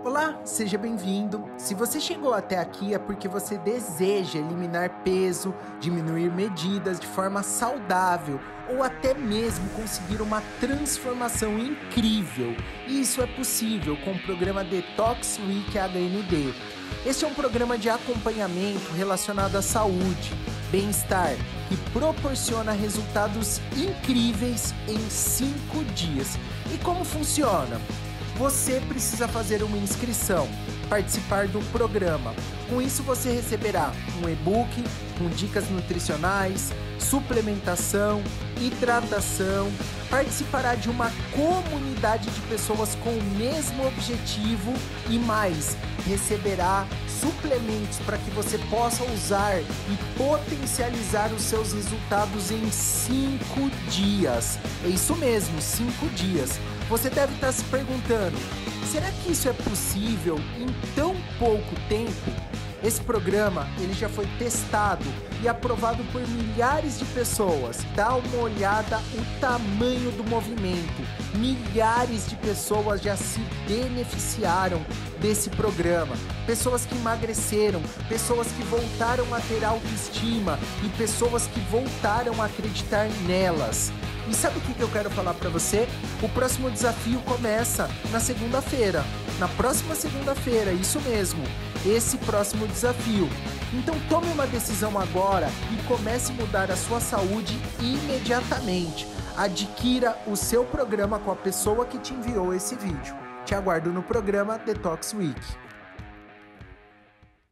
Olá, seja bem-vindo. Se você chegou até aqui é porque você deseja eliminar peso, diminuir medidas de forma saudável ou até mesmo conseguir uma transformação incrível. E isso é possível com o programa Detox Week HND. Este é um programa de acompanhamento relacionado à saúde, bem-estar e proporciona resultados incríveis em 5 dias. E como funciona? Você precisa fazer uma inscrição, participar do programa. Com isso você receberá um e-book com dicas nutricionais, suplementação, hidratação, participará de uma comunidade de pessoas com o mesmo objetivo e mais, receberá suplementos para que você possa usar e potencializar os seus resultados em 5 dias. É isso mesmo, 5 dias. Você deve estar se perguntando, será que isso é possível em tão pouco tempo? Esse programa ele já foi testado e aprovado por milhares de pessoas. Dá uma olhada o tamanho do movimento. Milhares de pessoas já se beneficiaram desse programa. Pessoas que emagreceram, pessoas que voltaram a ter autoestima e pessoas que voltaram a acreditar nelas. E sabe o que eu quero falar para você? O próximo desafio começa na segunda-feira. Na próxima segunda-feira, isso mesmo. Esse próximo desafio. Então tome uma decisão agora e comece a mudar a sua saúde imediatamente. Adquira o seu programa com a pessoa que te enviou esse vídeo. Te aguardo no programa Detox Week.